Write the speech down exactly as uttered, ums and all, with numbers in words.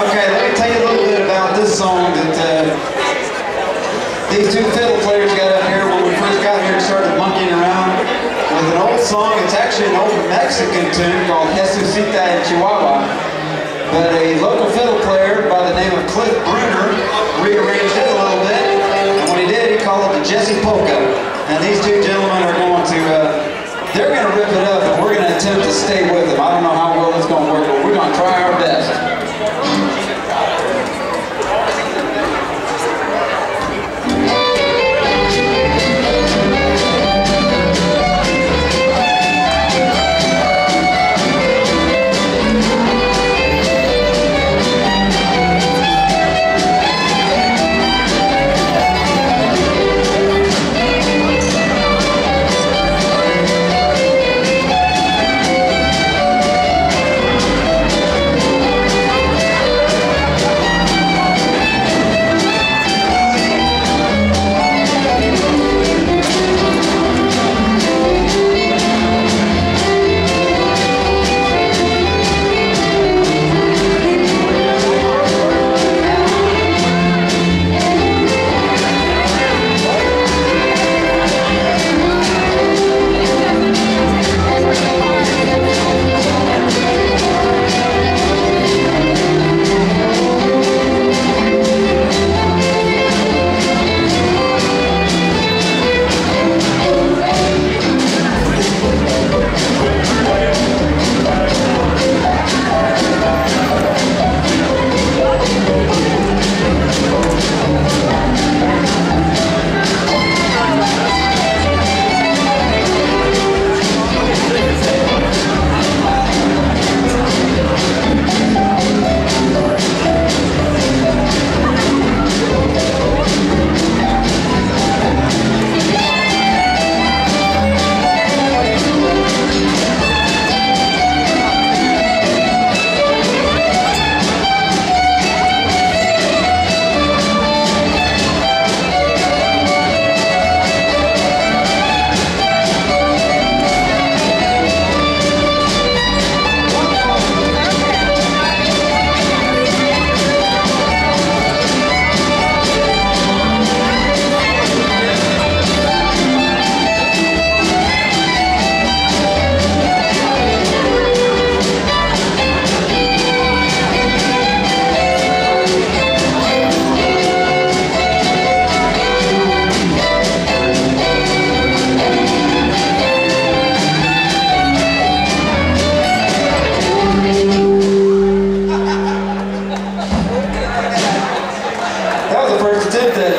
Okay, let me tell you a little bit about this song that uh, these two fiddle players got up here when we first got here and started monkeying around with an old song. It's actually an old Mexican tune called Jesucita en Chihuahua. But a local fiddle player by the name of Cliff Bruner rearranged it a little bit. And when he did, he called it the Jesse Polka. And these two gentlemen are going to, uh, they're going to rip it up, and we're going to attempt to stay with them. I don't know how well it's going to work, but we're going to try our best. Attempt at